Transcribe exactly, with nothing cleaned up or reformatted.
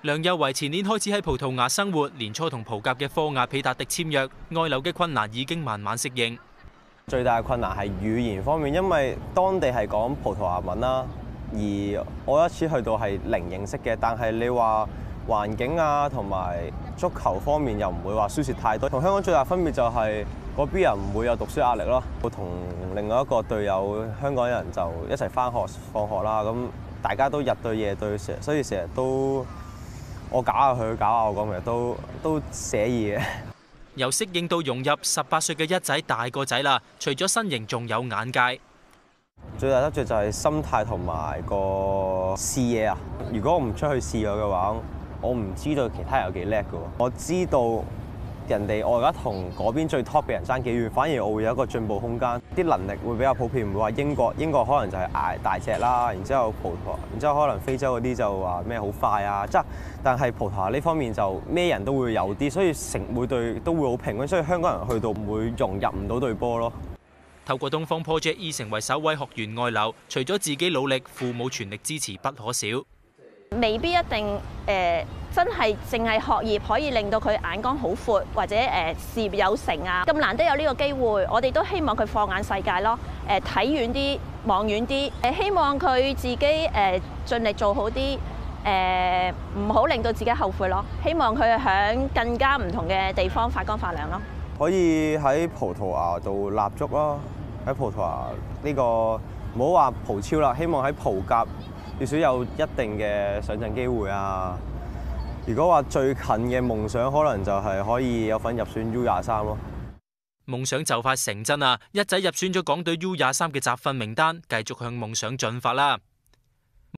梁又維前年開始喺葡萄牙生活，年初同葡甲嘅科亞皮達迪簽約，外流嘅困難已經慢慢適應。 最大嘅困難係語言方面，因為當地係講葡萄牙文啦，而我一次去到係零認識嘅，但係你話環境啊同埋足球方面又唔會話輸蝕太多。同香港最大分別就係嗰邊人唔會有讀書壓力咯。我同另外一個隊友香港人就一齊返學放學啦，咁大家都日對夜對，成所以成日都我搞下佢，搞下我咁，其實都都寫意嘅。 由適應到融入，十八歲嘅一仔大個仔啦，除咗身形，仲有眼界。 最大得罪就係心態同埋個視野啊！如果我唔出去試過嘅話，我唔知道其他人有幾叻㗎喎。我知道人哋我而家同嗰邊最 top 嘅人爭幾遠，反而我會有一個進步空間。啲能力會比較普遍，唔會話英國，英國可能就係捱大隻啦，然之後葡萄牙，然之後可能非洲嗰啲就話咩好快啊，即係但係葡萄牙呢方面就咩人都會有啲，所以成每隊都會好平均，所以香港人去到唔會融入唔到隊波咯。 透過東方 Project E 成為首位學員外流，除咗自己努力，父母全力支持不可少。 未必一定誒、呃、真係淨係學業可以令到佢眼光好闊，或者誒、呃、事業有成啊！咁難得有呢個機會，我哋都希望佢放眼世界咯，誒睇遠啲，望遠啲，誒希望佢自己誒、呃、盡力做好啲，誒唔好令到自己後悔咯。希望佢喺更加唔同嘅地方發光發亮咯。 可以喺葡萄牙度立足咯，喺葡萄牙呢個唔好話葡超啦，希望喺葡甲至少有一定嘅上陣機會啊！如果話最近嘅夢想，可能就係可以有份入選 U 廿三咯。 夢想就快成真啦！一仔入選咗港隊 U 廿三嘅集訓名單，繼續向夢想進發啦！